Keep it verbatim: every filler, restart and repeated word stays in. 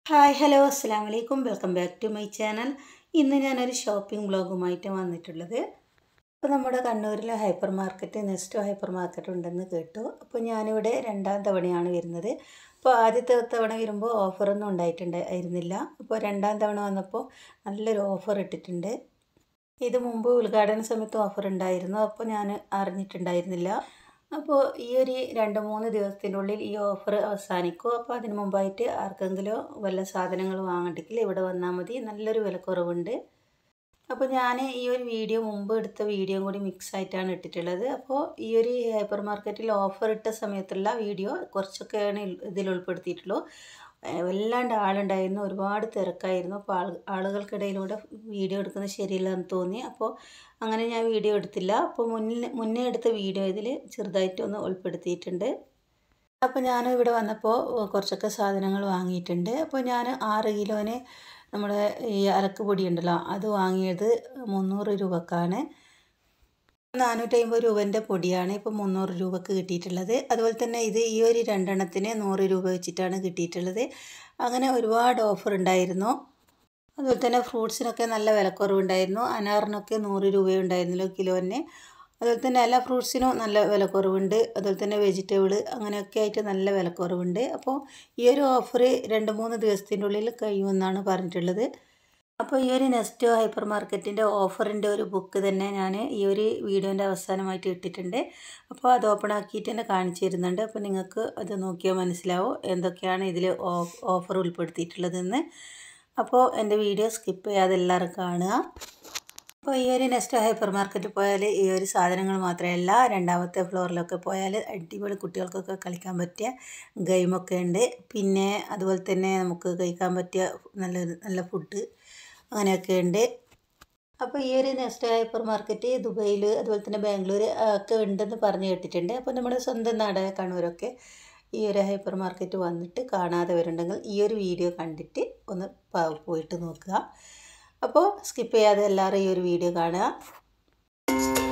Hi hello അസ്സലാമു അലൈക്കും welcome back to my channel. ഇന്ന് ഞാനൊരു ഷോപ്പിംഗ് വ്ളോഗുമായിട്ട് വന്നിട്ടുള്ളത്. അപ്പോൾ നമ്മുടെ കണ്ണൂരിലെ hyper market Nesto hyper market ഉണ്ടെന്ന് കേട്ടു. അപ്പോൾ ഞാനിവിടെ രണ്ടാം തവണയാണ് വരുന്നത്. അപ്പോൾ ആദ്യത്തെ തവണ വരുമ്പോൾ ഓഫറൊന്നും ഉണ്ടായിട്ടുണ്ടായിരുന്നില്ല. അപ്പോൾ രണ്ടാം തവണ വന്നപ്പോൾ നല്ലൊരു ഓഫർ ഇട്ടിട്ടുണ്ട്. ഇത് മുമ്പ് ഉദ്ഘാടന സമയത്ത് ഓഫർ ഉണ്ടായിരുന്നു, അപ്പോൾ ഞാൻ അറിഞ്ഞിട്ടുണ്ടായിരുന്നില്ല. അപ്പോൾ ഈ ഒരു രണ്ട് മൂന്ന് ദിവസത്തിനുള്ളിൽ ഈ ഓഫർ അവസാനിക്കും. അപ്പോൾ അതിന് മുമ്പായിട്ട് ആർക്കെങ്കിലും വല്ല സാധനങ്ങൾ വാങ്ങണ്ടെങ്കിൽ ഇവിടെ വന്നാൽ മതി, നല്ലൊരു വിലക്കുറവുണ്ട്. അപ്പോൾ ഞാൻ ഈ ഒരു വീഡിയോ മുമ്പ് എടുത്ത വീഡിയോയും കൂടി മിക്സ് ആയിട്ടാണ് ഇട്ടിട്ടുള്ളത്. അപ്പോൾ ഈ ഒരു ഹൈപ്പർ മാർക്കറ്റിൽ ഓഫർ ഇട്ട സമയത്തുള്ള വീഡിയോ കുറച്ചൊക്കെയാണ് ഇതിൽ ഉൾപ്പെടുത്തിയിട്ടുള്ളൂ. വല്ലാണ്ട് ആളുണ്ടായിരുന്നു, ഒരുപാട് തിരക്കായിരുന്നു. അപ്പോൾ ആൾ ആളുകൾക്കിടയിലൂടെ വീഡിയോ എടുക്കുന്നത് ശരിയല്ലെന്ന് തോന്നി. അപ്പോൾ അങ്ങനെ ഞാൻ വീഡിയോ എടുത്തില്ല. അപ്പോൾ മുന്നിൽ മുന്നേ എടുത്ത വീഡിയോ ഇതിൽ ചെറുതായിട്ടൊന്ന് ഉൾപ്പെടുത്തിയിട്ടുണ്ട്. അപ്പോൾ ഞാൻ ഇവിടെ വന്നപ്പോൾ കുറച്ചൊക്കെ സാധനങ്ങൾ വാങ്ങിയിട്ടുണ്ട്. അപ്പോൾ ഞാൻ ആറ് കിലോന് നമ്മുടെ ഈ അലക്ക് പൊടി ഉണ്ടല്ലോ, അത് വാങ്ങിയത് മുന്നൂറ് രൂപക്കാണ്. നാനൂറ്റി അമ്പത് രൂപേൻ്റെ പൊടിയാണ് ഇപ്പോൾ മുന്നൂറ് രൂപക്ക് കിട്ടിയിട്ടുള്ളത്. അതുപോലെ തന്നെ ഇത് ഈ ഒരു രണ്ടെണ്ണത്തിന് നൂറ് രൂപ വെച്ചിട്ടാണ് കിട്ടിയിട്ടുള്ളത്. അങ്ങനെ ഒരുപാട് ഓഫർ ഉണ്ടായിരുന്നു. അതുപോലെ തന്നെ ഫ്രൂട്ട്സിനൊക്കെ നല്ല വിലക്കുറവുണ്ടായിരുന്നു. അനാറിനൊക്കെ നൂറ് രൂപയുണ്ടായിരുന്നല്ലോ കിലോന്. അതുപോലെ തന്നെ എല്ലാ ഫ്രൂട്ട്സിനും നല്ല വിലക്കുറവുണ്ട്. അതുപോലെ തന്നെ വെജിറ്റബിൾ അങ്ങനെയൊക്കെ ആയിട്ട് നല്ല വിലക്കുറവുണ്ട്. അപ്പോൾ ഈ ഒരു ഓഫർ രണ്ട് മൂന്ന് ദിവസത്തിൻ്റെ ഉള്ളിൽ കഴിയുമെന്നാണ് പറഞ്ഞിട്ടുള്ളത്. അപ്പോൾ ഈ ഒരു നെസ്റ്റോ ഹൈപ്പർ മാർക്കറ്റിൻ്റെ ഓഫറിൻ്റെ ഒരു ബുക്ക് തന്നെ ഞാൻ ഈ ഒരു വീഡിയോൻ്റെ അവസാനമായിട്ട് ഇട്ടിട്ടുണ്ട്. അപ്പോൾ അത് ഓപ്പൺ ആക്കിയിട്ട് തന്നെ കാണിച്ചു തരുന്നുണ്ട്. അപ്പോൾ നിങ്ങൾക്ക് അത് നോക്കിയാൽ മനസ്സിലാവും എന്തൊക്കെയാണ് ഇതിൽ ഓഫർ ഉൾപ്പെടുത്തിയിട്ടുള്ളതെന്ന്. അപ്പോൾ എൻ്റെ വീഡിയോ സ്കിപ്പ് ചെയ്യാതെ എല്ലാവരും കാണുക. അപ്പോൾ ഈ ഒരു നെസ്റ്റോ ഹൈപ്പർ മാർക്കറ്റിൽ പോയാൽ ഈ ഒരു സാധനങ്ങൾ മാത്രമല്ല, രണ്ടാമത്തെ ഫ്ലോറിലൊക്കെ പോയാൽ അടിപൊളി കുട്ടികൾക്കൊക്കെ കളിക്കാൻ പറ്റിയ ഗെയിമൊക്കെ ഉണ്ട്. പിന്നെ അതുപോലെ തന്നെ നമുക്ക് കഴിക്കാൻ പറ്റിയ നല്ല നല്ല ഫുഡ് അങ്ങനെയൊക്കെ ഉണ്ട്. അപ്പോൾ ഈ ഒരു നെസ്റ്റോ ഹൈപ്പർ മാർക്കറ്റ് ദുബൈയിൽ അതുപോലെ തന്നെ ബാംഗ്ലൂർ ഒക്കെ ഉണ്ടെന്ന് പറഞ്ഞ് കേട്ടിട്ടുണ്ട്. അപ്പോൾ നമ്മുടെ സ്വന്തം നാടായ കണ്ണൂരൊക്കെ ഈ ഒരു ഹൈപ്പർ മാർക്കറ്റ് വന്നിട്ട് കാണാത്തവരുണ്ടെങ്കിൽ ഈ ഒരു വീഡിയോ കണ്ടിട്ട് ഒന്ന് പോയിട്ട് നോക്കുക. അപ്പോൾ സ്കിപ്പ് ചെയ്യാതെ എല്ലാവരും ഈ ഒരു വീഡിയോ കാണുക.